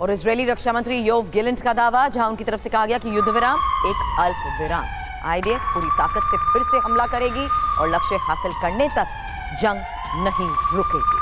और इजरायली रक्षा मंत्री Yoav Gallant का दावा, जहां उनकी तरफ से कहा गया कि युद्ध विराम एक अल्प विराम। आईडीएफ पूरी ताकत से फिर से हमला करेगी और लक्ष्य हासिल करने तक जंग नहीं रुकेगी।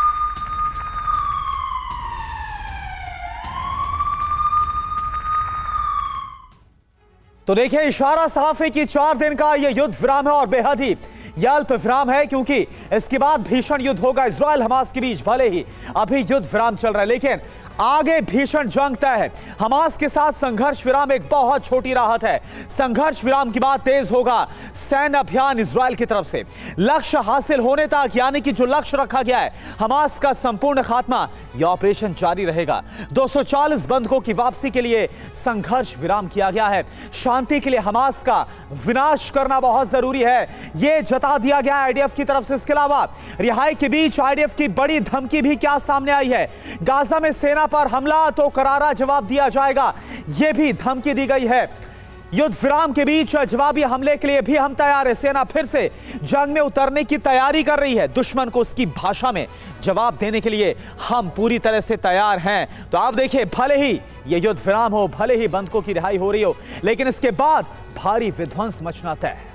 तो देखिए, इशारा साफ है कि 4 दिन का यह युद्ध विराम है और बेहद ही यह अल्प विराम है, क्योंकि इसके बाद भीषण युद्ध होगा इजराइल हमास के बीच। भले ही अभी युद्ध विराम चल रहा है, लेकिन आगे भीषण जंग तय है। हमास के साथ संघर्ष विराम एक बहुत छोटी राहत है। संघर्ष विराम के बाद तेज होगा सैन्य अभियान इजराइल की तरफ से। लक्ष्य हासिल होने तक, यानी कि जो लक्ष्य रखा गया है हमास का संपूर्ण खात्मा, यह ऑपरेशन जारी रहेगा। 240 बंधकों की वापसी के लिए संघर्ष विराम किया गया है। शांति के लिए हमास का विनाश करना बहुत जरूरी है, यह जता दिया गया आईडीएफ की तरफ से। इसके अलावा रिहाई के बीच आईडीएफ की बड़ी धमकी भी क्या सामने आई है। गाजा में सेना पर हमला तो करारा जवाब दिया जाएगा, यह भी धमकी दी गई है। युद्ध विराम के बीच जवाबी हमले के लिए भी हम तैयार है। सेना फिर से जंग में उतरने की तैयारी कर रही है। दुश्मन को उसकी भाषा में जवाब देने के लिए हम पूरी तरह से तैयार हैं। तो आप देखिए, भले ही यह युद्ध विराम हो, भले ही बंधकों की रिहाई हो रही हो, लेकिन इसके बाद भारी विध्वंस मचना तय है।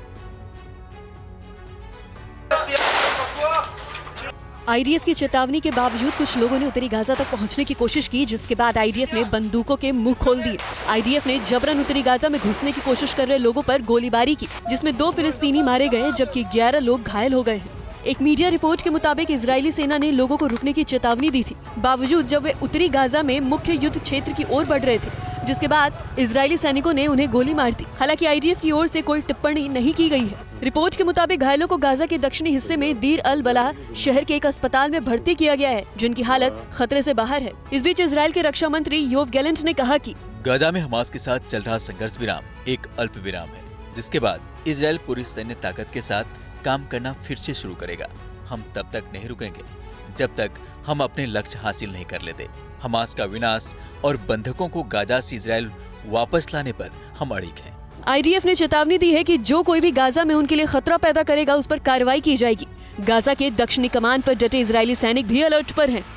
आईडीएफ की चेतावनी के बावजूद कुछ लोगों ने उत्तरी गाजा तक पहुंचने की कोशिश की, जिसके बाद आईडीएफ ने बंदूकों के मुंह खोल दिए। आईडीएफ ने जबरन उत्तरी गाजा में घुसने की कोशिश कर रहे लोगों पर गोलीबारी की, जिसमें 2 फिलिस्तीनी मारे गए जबकि 11 लोग घायल हो गए हैं। एक मीडिया रिपोर्ट के मुताबिक इजरायली सेना ने लोगों को रुकने की चेतावनी दी थी, बावजूद जब वे उत्तरी गाजा में मुख्य युद्ध क्षेत्र की ओर बढ़ रहे थे, जिसके बाद इजरायली सैनिकों ने उन्हें गोली मार दी। हालांकि आईडीएफ की ओर से कोई टिप्पणी नहीं की गई है। रिपोर्ट के मुताबिक घायलों को गाजा के दक्षिणी हिस्से में दीर अल बलाह शहर के एक अस्पताल में भर्ती किया गया है, जिनकी हालत खतरे से बाहर है। इस बीच इजराइल के रक्षा मंत्री योव गैलेंट ने कहा कि गाजा में हमास के साथ चल रहा संघर्ष विराम एक अल्प विराम है, जिसके बाद इजराइल पूरी सैन्य ताकत के साथ काम करना फिर से शुरू करेगा। हम तब तक नहीं रुकेंगे जब तक हम अपने लक्ष्य हासिल नहीं कर लेते। हमास का विनाश और बंधकों को गाजा से इजराइल वापस लाने पर हम अड़िग हैं। आईडीएफ ने चेतावनी दी है कि जो कोई भी गाजा में उनके लिए खतरा पैदा करेगा, उस पर कार्रवाई की जाएगी। गाजा के दक्षिणी कमान पर डटे इजरायली सैनिक भी अलर्ट पर हैं।